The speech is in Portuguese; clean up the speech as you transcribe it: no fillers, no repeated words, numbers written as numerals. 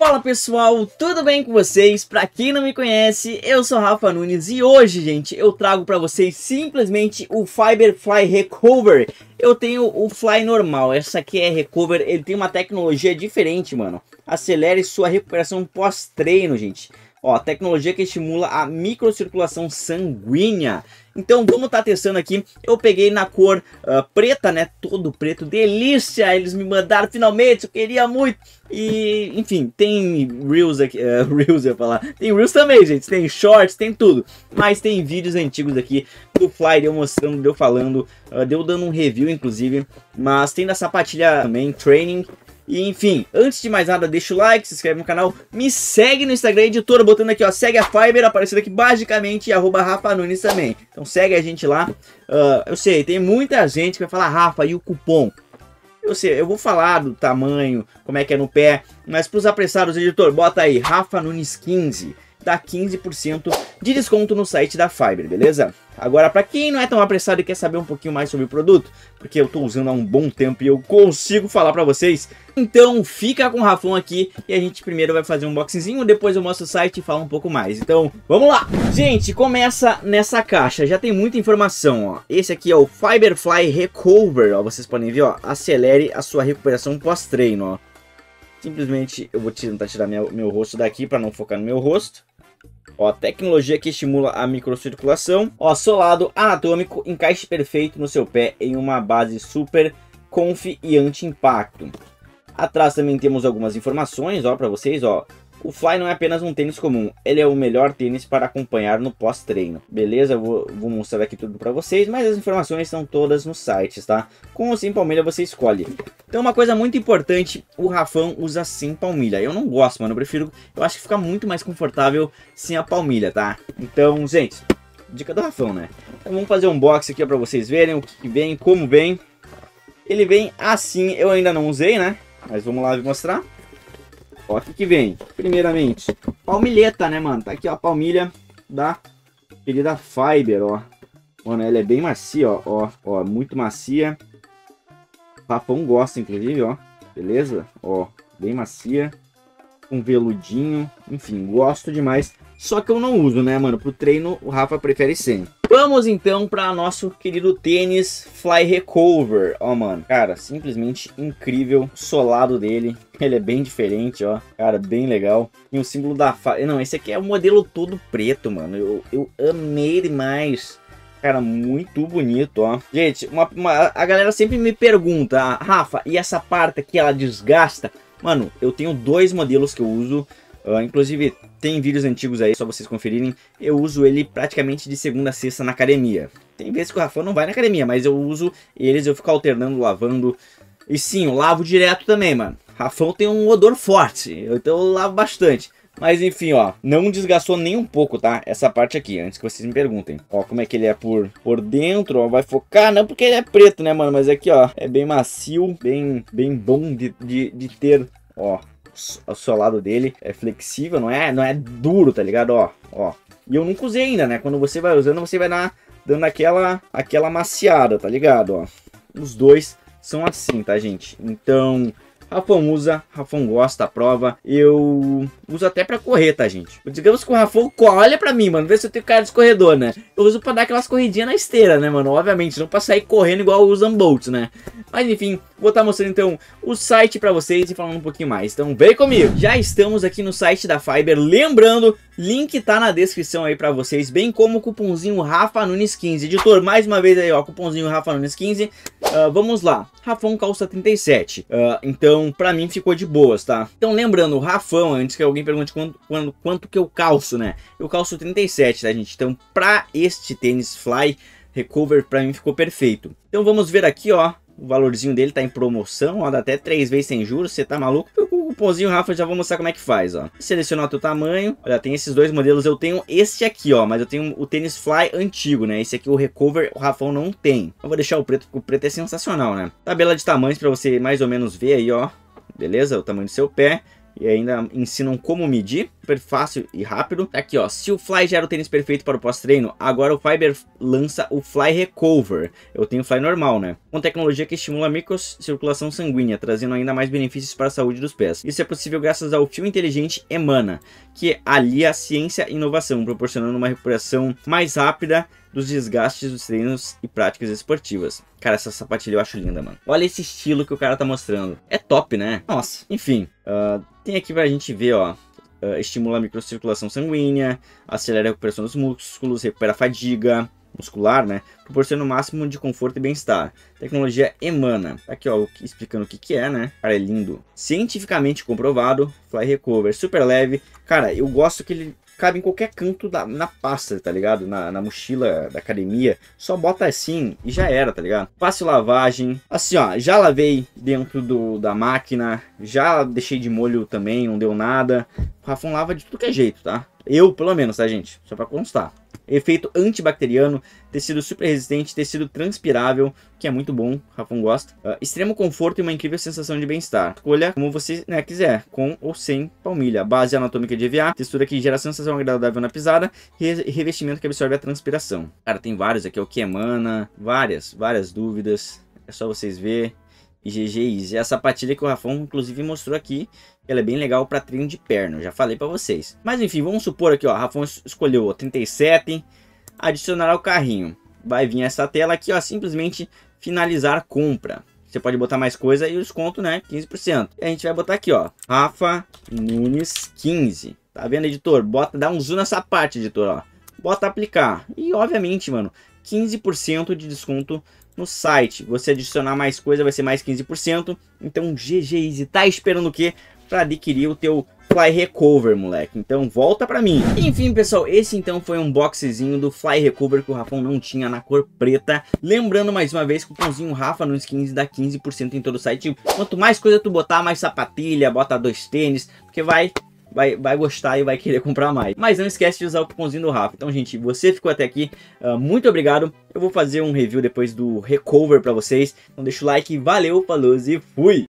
Fala pessoal, tudo bem com vocês? Pra quem não me conhece, eu sou Rafa Nunes e hoje, gente, eu trago pra vocês simplesmente o Fiber Fly Recover. Eu tenho o Fly normal, essa aqui é Recover, ele tem uma tecnologia diferente, mano. Acelere sua recuperação pós-treino, gente. Ó, tecnologia que estimula a microcirculação sanguínea. Então vamos estar testando aqui. Eu peguei na cor preta, né? Todo preto, delícia. Eles me mandaram finalmente, eu queria muito. E enfim, tem Reels aqui, Reels eu ia falar. Tem Reels também, gente, tem Shorts, tem tudo. Mas tem vídeos antigos aqui do Fly, eu mostrando, eu falando, eu dando um review inclusive. Mas tem da sapatilha também, Training. E enfim, antes de mais nada, deixa o like, se inscreve no canal, me segue no Instagram, editora, botando aqui, ó, segue a Fiber, aparecendo aqui basicamente, @Rafa Nunes também. Então segue a gente lá. Eu sei, tem muita gente que vai falar, Rafa, e o cupom? Eu sei, eu vou falar do tamanho, como é que é no pé, mas para os apressados, editor, bota aí, Rafa Nunes 15. Dá 15% de desconto no site da Fiber, beleza? Agora, para quem não é tão apressado e quer saber um pouquinho mais sobre o produto, porque eu tô usando há um bom tempo e eu consigo falar para vocês, então fica com o Rafão aqui e a gente primeiro vai fazer um unboxingzinho, depois eu mostro o site e falo um pouco mais. Então, vamos lá! Gente, começa nessa caixa, já tem muita informação, ó. Esse aqui é o Fiber Fly Recover, ó, vocês podem ver, ó, acelere a sua recuperação pós-treino, ó. Simplesmente eu vou tentar tirar meu rosto daqui para não focar no meu rosto. Ó, tecnologia que estimula a microcirculação. Ó, solado anatômico, encaixe perfeito no seu pé em uma base super conf e anti-impacto. Atrás também temos algumas informações, ó, para vocês, ó. O Fly não é apenas um tênis comum, ele é o melhor tênis para acompanhar no pós-treino. Beleza? Eu vou mostrar aqui tudo para vocês, mas as informações estão todas no site, tá? Com ou sem palmilha você escolhe. Então uma coisa muito importante, o Rafão usa sem palmilha. Eu não gosto, mano, eu acho que fica muito mais confortável sem a palmilha, tá? Então, gente, dica do Rafão, né? Então vamos fazer um unboxing aqui para vocês verem o que vem, como vem. Ele vem assim, eu ainda não usei, né? Mas vamos lá mostrar. Ó, o que vem? Primeiramente, palmilheta, né, mano? Tá aqui, ó, a palmilha da querida Fiber, ó. Mano, ela é bem macia, ó, muito macia. O Rafão gosta, inclusive, ó. Beleza? Ó, bem macia. Com veludinho. Enfim, gosto demais. Só que eu não uso, né, mano? Pro treino, o Rafa prefere sem. Vamos, então, para nosso querido tênis Fly Recover. Ó, mano, cara, simplesmente incrível. O solado dele, ele é bem diferente, ó. Cara, bem legal. E o símbolo da Fiber. Não, esse aqui é o modelo todo preto, mano. Eu amei demais. Cara, muito bonito, ó. Gente, a galera sempre me pergunta, Rafa, e essa parte aqui, ela desgasta? Mano, eu tenho dois modelos que eu uso. Inclusive, tem vídeos antigos aí, só vocês conferirem. Eu uso ele praticamente de segunda a sexta na academia. Tem vezes que o Rafão não vai na academia, mas eu uso eles, eu fico alternando, lavando. E sim, eu lavo direto também, mano. Rafão tem um odor forte, então eu lavo bastante. Mas enfim, ó, não desgastou nem um pouco, tá? Essa parte aqui, antes que vocês me perguntem. Ó, como é que ele é por dentro, ó, vai focar. Não porque ele é preto, né, mano? Mas aqui, ó, é bem macio, bem bom de ter, ó. O solado dele é flexível, não é duro, tá ligado? Ó. E eu nunca usei ainda, né? Quando você vai usando, você vai dando aquela maciada, tá ligado? Ó. Os dois são assim, tá, gente? Então, Rafão usa, Rafão gosta, aprova. Eu uso até pra correr, tá, gente? Digamos que o Rafão olha pra mim, mano. Vê se eu tenho cara de corredor, né? Eu uso pra dar aquelas corridinhas na esteira, né, mano? Obviamente, não pra sair correndo igual o Usain Bolt, né? Mas enfim, vou estar mostrando então o site pra vocês e falando um pouquinho mais. Então vem comigo! Já estamos aqui no site da Fiber. Lembrando, link tá na descrição aí pra vocês, bem como o cupomzinho Rafa Nunes 15. Editor, mais uma vez aí, ó, cupomzinho Rafa Nunes 15. Vamos lá, Rafão calça 37. Então, pra mim ficou de boas, tá? Então lembrando, o Rafão, antes que alguém pergunte quanto que eu calço, né? Eu calço 37, tá, gente? Então, pra este tênis Fly Recover, pra mim ficou perfeito. Então vamos ver aqui, ó. O valorzinho dele tá em promoção, ó, dá até 3 vezes sem juros, você tá maluco? Com o cupomzinho Rafa, já vou mostrar como é que faz, ó. Selecionar o teu tamanho, olha, tem esses dois modelos, eu tenho este aqui, ó, mas eu tenho o tênis Fly antigo, né, esse aqui, o Recover, o Rafão não tem. Eu vou deixar o preto, porque o preto é sensacional, né. Tabela de tamanhos pra você mais ou menos ver aí, ó, beleza, o tamanho do seu pé, e ainda ensinam como medir. super fácil e rápido. Tá aqui, ó, se o Fly já era o tênis perfeito para o pós-treino, agora o Fiber lança o Fly Recover. Eu tenho o Fly normal, né? Com tecnologia que estimula a microcirculação sanguínea, trazendo ainda mais benefícios para a saúde dos pés. Isso é possível graças ao fio inteligente Emana, que alia a ciência e inovação, proporcionando uma recuperação mais rápida dos desgastes dos treinos e práticas esportivas. Cara, essa sapatilha eu acho linda, mano. Olha esse estilo que o cara tá mostrando. É top, né? Nossa, enfim. Tem aqui pra gente ver, ó. Estimula a microcirculação sanguínea, acelera a recuperação dos músculos, recupera a fadiga muscular, né? Proporciona o máximo de conforto e bem-estar. Tecnologia Emana. Tá aqui, ó, explicando o que é, né? Cara, é lindo. Cientificamente comprovado. Fly Recover, super leve. Cara, eu gosto que ele cabe em qualquer canto na pasta, tá ligado? Na mochila da academia. Só bota assim e já era, tá ligado? Fácil lavagem. Assim, ó, já lavei dentro da máquina. Já deixei de molho também, não deu nada. O Rafão lava de tudo que é jeito, tá? Eu, pelo menos, tá, gente? Só pra constar. Efeito antibacteriano, tecido super resistente, tecido transpirável, que é muito bom, o Rafão gosta. Extremo conforto e uma incrível sensação de bem-estar. Escolha como você, né, quiser, com ou sem palmilha. Base anatômica de EVA, textura que gera sensação agradável na pisada, revestimento que absorve a transpiração. Cara, tem vários aqui, o que emana, várias dúvidas, é só vocês ver. E GG Easy, é a sapatilha que o Rafão inclusive mostrou aqui. Ela é bem legal para treino de perna, eu já falei para vocês. Mas enfim, vamos supor aqui, ó, Rafão escolheu o 37, adicionará o carrinho. Vai vir essa tela aqui, ó, simplesmente finalizar a compra. Você pode botar mais coisa e o desconto, né, 15%. E a gente vai botar aqui, ó, Rafa Nunes 15. Tá vendo, editor? Dá um zoom nessa parte, editor, ó. Bota aplicar. E obviamente, mano, 15% de desconto no site. Você adicionar mais coisa, vai ser mais 15%. Então, GG Easy, tá esperando o quê? Para adquirir o teu Fly Recover, moleque. Então volta pra mim. Enfim, pessoal, esse então foi um boxezinho do Fly Recover que o Rafão não tinha na cor preta. Lembrando mais uma vez que o cupomzinho Rafa Nunes 15 dá 15% em todo o site. Quanto mais coisa tu botar, mais sapatilha, bota 2 tênis, porque vai gostar e vai querer comprar mais. Mas não esquece de usar o cupomzinho do Rafa. Então, gente, você ficou até aqui, muito obrigado. Eu vou fazer um review depois do Recover pra vocês. Então deixa o like, valeu, falou e fui!